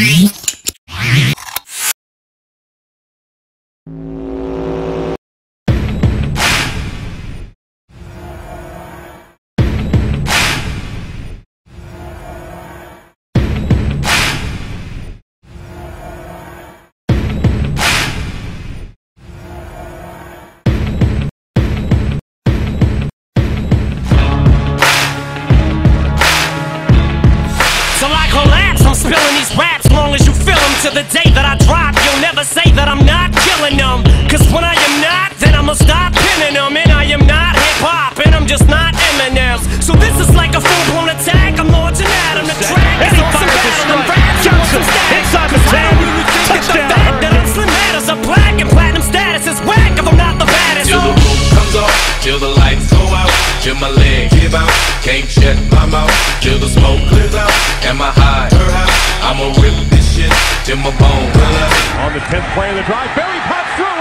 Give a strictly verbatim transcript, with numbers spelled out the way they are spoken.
I'm spilling these raps long as you feel them. To the day that I drop, you'll never say that I'm not killing them. Cause when I am not, then I'ma stop pinning them. And I am not hip-hop, and I'm just not Eminem. So this is like a full-blown attack. I'm launching at him. The track is on some battle. I'm raps, you want some static. Inside the Cause I ten. don't really think it's the fact that I'm slim matters. A black and platinum status is whack if I'm not the baddest. Till the roof comes off, till the lights go out, till my legs give out, can't shut my mouth, till the smoke clears out. Am I high? I'ma rip this shit till my bone. On the tenth play of the drive, Barry pops through.